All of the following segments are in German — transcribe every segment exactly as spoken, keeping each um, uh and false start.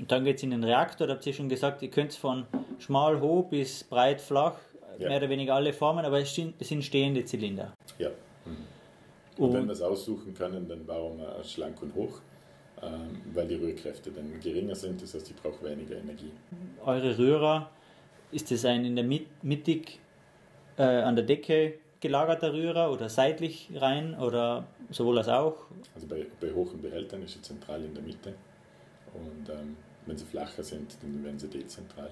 Und dann geht es in den Reaktor, da habt ihr schon gesagt, ihr könnt von schmal hoch bis breit flach, ja. mehr oder weniger alle Formen, aber es sind stehende Zylinder. Ja. Mhm. Und, und wenn wir es aussuchen können, dann bauen wir schlank und hoch, ähm, weil die Rührkräfte dann geringer sind, das heißt, ich brauche weniger Energie. Eure Rührer, ist das ein in der Mit mittig äh, an der Decke gelagerter Rührer oder seitlich rein oder sowohl als auch? Also bei, bei hohen Behältern ist sie zentral in der Mitte und ähm, wenn sie flacher sind, dann werden sie dezentral.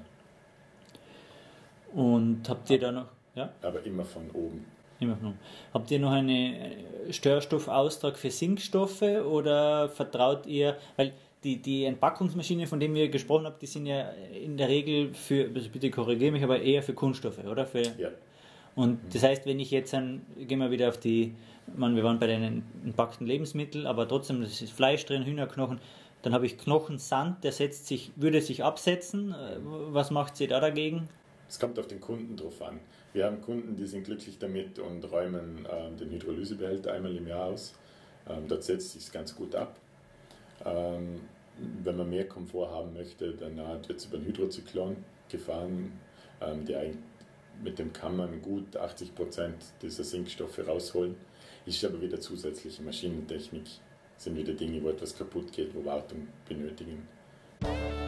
Und habt ihr da noch... Ja? Aber immer von oben. Immer von oben. Habt ihr noch einen Störstoffaustrag für Sinkstoffe oder vertraut ihr... Weil die, die Entpackungsmaschinen, von denen wir gesprochen haben, die sind ja in der Regel für... Also bitte korrigiere mich, aber eher für Kunststoffe, oder? Für, ja. Und das heißt, wenn ich jetzt dann... Gehen wir wieder auf die... Man, wir waren bei den entpackten Lebensmitteln, aber trotzdem, das ist Fleisch drin, Hühnerknochen... Dann habe ich Knochensand, der setzt sich, würde sich absetzen. Was macht sie da dagegen? Es kommt auf den Kunden drauf an. Wir haben Kunden, die sind glücklich damit und räumen äh, den Hydrolysebehälter einmal im Jahr aus. Ähm, dort setzt sich es ganz gut ab. Ähm, wenn man mehr Komfort haben möchte, dann äh, wird es über einen Hydrozyklon gefahren, ähm, der mit dem kann man gut achtzig Prozent dieser Sinkstoffe rausholen. Ist aber wieder zusätzliche Maschinentechnik. Sind wieder Dinge, wo etwas kaputt geht, wo Wartung benötigen.